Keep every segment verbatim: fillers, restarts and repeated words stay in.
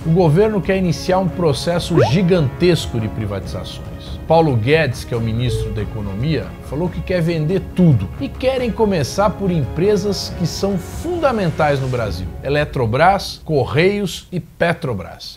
O governo quer iniciar um processo gigantesco de privatizações. Paulo Guedes, que é o ministro da Economia, falou que quer vender tudo e querem começar por empresas que são fundamentais no Brasil: Eletrobras, Correios e Petrobras.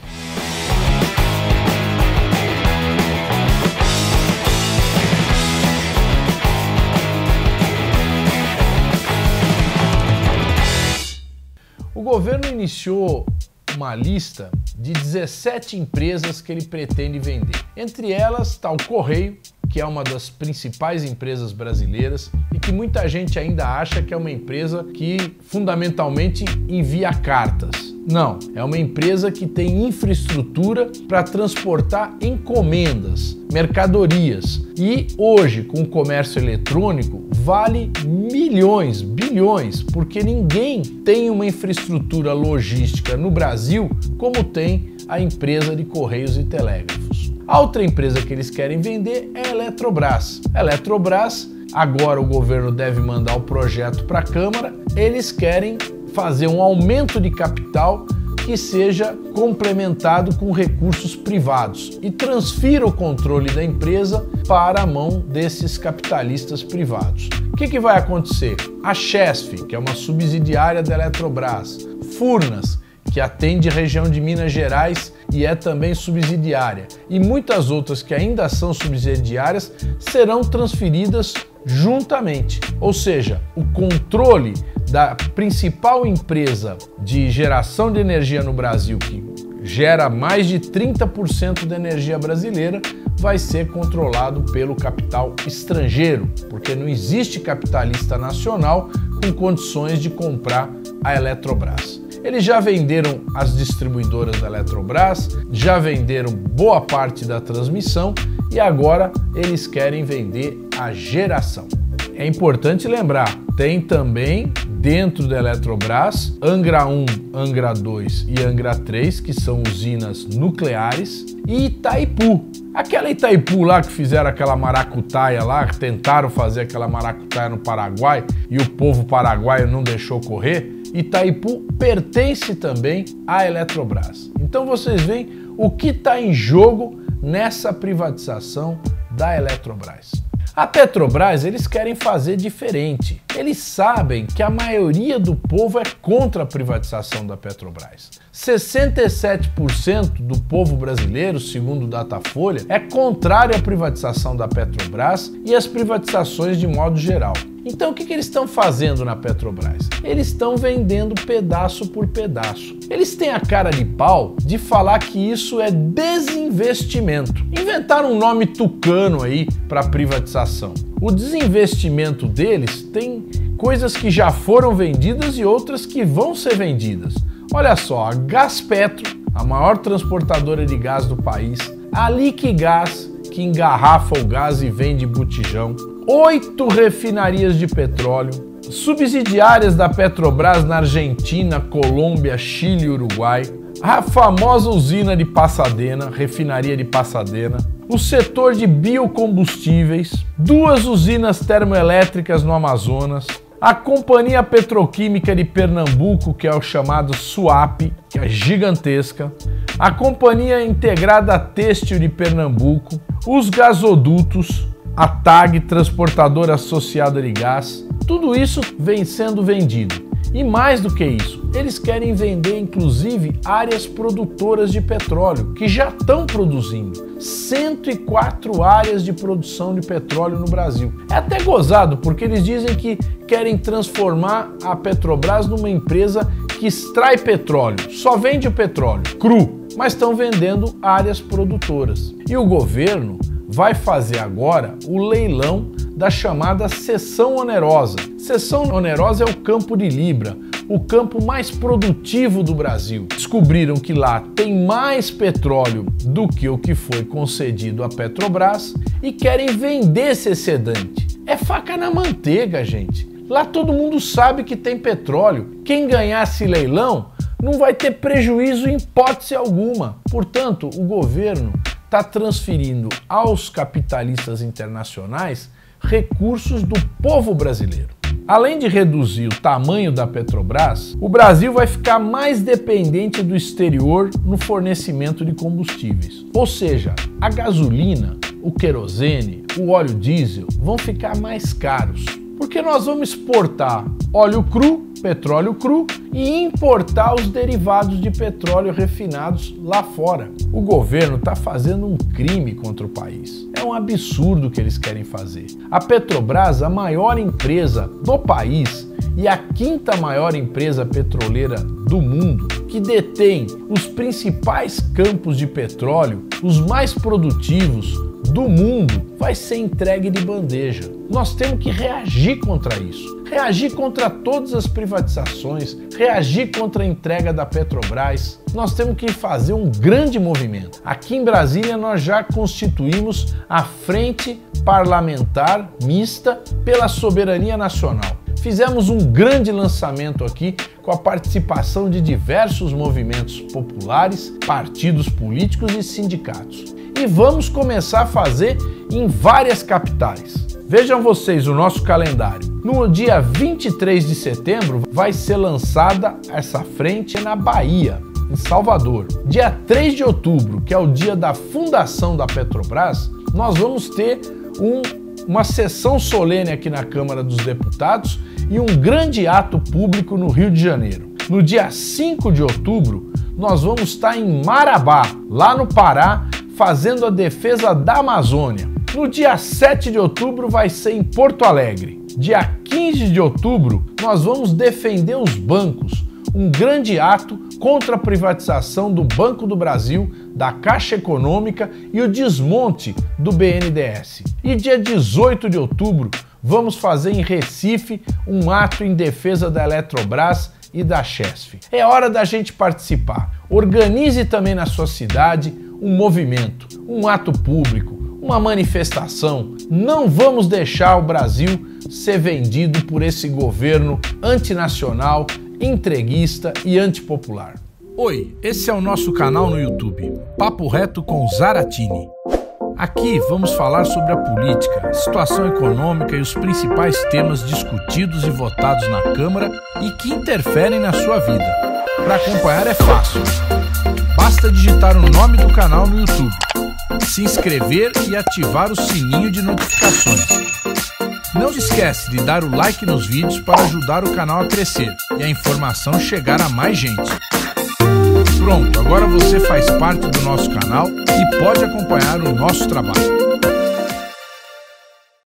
O governo iniciou uma lista de dezessete empresas que ele pretende vender. Entre elas está o Correio, que é uma das principais empresas brasileiras e que muita gente ainda acha que é uma empresa que fundamentalmente envia cartas. Não, é uma empresa que tem infraestrutura para transportar encomendas, mercadorias, e hoje, com o comércio eletrônico, vale milhões, bilhões, porque ninguém tem uma infraestrutura logística no Brasil como tem a empresa de Correios e Telégrafos. A outra empresa que eles querem vender é a Eletrobras. A Eletrobras, agora o governo deve mandar o projeto para a Câmara, eles querem fazer um aumento de capital que seja complementado com recursos privados e transfira o controle da empresa para a mão desses capitalistas privados. O que que vai acontecer? A Chesf, que é uma subsidiária da Eletrobras, Furnas, que atende a região de Minas Gerais e é também subsidiária, e muitas outras que ainda são subsidiárias serão transferidas juntamente. Ou seja, o controle da principal empresa de geração de energia no Brasil, que gera mais de trinta por cento da energia brasileira, vai ser controlado pelo capital estrangeiro, porque não existe capitalista nacional com condições de comprar a Eletrobras. Eles já venderam as distribuidoras da Eletrobras, já venderam boa parte da transmissão e agora eles querem vender a geração. É importante lembrar, tem também dentro da Eletrobras Angra um, Angra dois e Angra três, que são usinas nucleares, e Itaipu. Aquela Itaipu lá que fizeram aquela maracutaia lá, que tentaram fazer aquela maracutaia no Paraguai e o povo paraguaio não deixou correr, Itaipu pertence também à Eletrobras. Então vocês veem o que está em jogo nessa privatização da Eletrobras. A Petrobras, eles querem fazer diferente. Eles sabem que a maioria do povo é contra a privatização da Petrobras. sessenta e sete por cento do povo brasileiro, segundo o Datafolha, é contrário à privatização da Petrobras e às privatizações de modo geral. Então o que que eles estão fazendo na Petrobras? Eles estão vendendo pedaço por pedaço. Eles têm a cara de pau de falar que isso é desinvestimento. Inventaram um nome tucano aí para privatização. O desinvestimento deles tem coisas que já foram vendidas e outras que vão ser vendidas. Olha só, a Gaspetro, a maior transportadora de gás do país, a Liquigás, que engarrafa o gás e vende botijão, oito refinarias de petróleo, subsidiárias da Petrobras na Argentina, Colômbia, Chile e Uruguai, a famosa usina de Pasadena, refinaria de Pasadena, o setor de biocombustíveis, duas usinas termoelétricas no Amazonas, a Companhia Petroquímica de Pernambuco, que é o chamado SUAP, que é gigantesca, a Companhia Integrada Têxtil de Pernambuco, os gasodutos, a T A G, Transportadora Associada de Gás, tudo isso vem sendo vendido. E mais do que isso, eles querem vender inclusive áreas produtoras de petróleo, que já estão produzindo. cento e quatro áreas de produção de petróleo no Brasil. É até gozado, porque eles dizem que querem transformar a Petrobras numa empresa que extrai petróleo, só vende o petróleo cru, mas estão vendendo áreas produtoras. E o governo vai fazer agora o leilão da chamada cessão onerosa. Cessão onerosa é o Campo de Libra, o campo mais produtivo do Brasil. Descobriram que lá tem mais petróleo do que o que foi concedido à Petrobras e querem vender esse excedente. É faca na manteiga, gente. Lá todo mundo sabe que tem petróleo. Quem ganhar esse leilão não vai ter prejuízo em hipótese alguma. Portanto, o governo está transferindo aos capitalistas internacionais recursos do povo brasileiro. Além de reduzir o tamanho da Petrobras, o Brasil vai ficar mais dependente do exterior no fornecimento de combustíveis. Ou seja, a gasolina, o querosene, o óleo diesel vão ficar mais caros, porque nós vamos exportar óleo cru, petróleo cru e importar os derivados de petróleo refinados lá fora. O governo está fazendo um crime contra o país. É um absurdo o que eles querem fazer. A Petrobras, a maior empresa do país e a quinta maior empresa petroleira do mundo, que detém os principais campos de petróleo, os mais produtivos do mundo, vai ser entregue de bandeja. Nós temos que reagir contra isso. Reagir contra todas as privatizações, reagir contra a entrega da Petrobras. Nós temos que fazer um grande movimento. Aqui em Brasília nós já constituímos a Frente Parlamentar Mista pela Soberania Nacional. Fizemos um grande lançamento aqui com a participação de diversos movimentos populares, partidos políticos e sindicatos. E vamos começar a fazer em várias capitais. Vejam vocês o nosso calendário. No dia vinte e três de setembro vai ser lançada essa frente na Bahia, em Salvador. Dia três de outubro, que é o dia da fundação da Petrobras, nós vamos ter um, uma sessão solene aqui na Câmara dos Deputados e um grande ato público no Rio de Janeiro. No dia cinco de outubro, nós vamos estar em Marabá, lá no Pará, fazendo a defesa da Amazônia. No dia sete de outubro vai ser em Porto Alegre. Dia quinze de outubro nós vamos defender os bancos, um grande ato contra a privatização do Banco do Brasil, da Caixa Econômica e o desmonte do B N D E S. E dia dezoito de outubro vamos fazer em Recife um ato em defesa da Eletrobras e da Chesf. É hora da gente participar. Organize também na sua cidade um movimento, um ato público, uma manifestação. Não vamos deixar o Brasil ser vendido por esse governo antinacional, entreguista e antipopular. Oi, esse é o nosso canal no YouTube, Papo Reto com Zaratini. Aqui vamos falar sobre a política, a situação econômica e os principais temas discutidos e votados na Câmara e que interferem na sua vida. Para acompanhar é fácil. Basta digitar o nome do canal no YouTube, se inscrever e ativar o sininho de notificações. Não se esquece de dar o like nos vídeos para ajudar o canal a crescer e a informação chegar a mais gente. Pronto, agora você faz parte do nosso canal e pode acompanhar o nosso trabalho.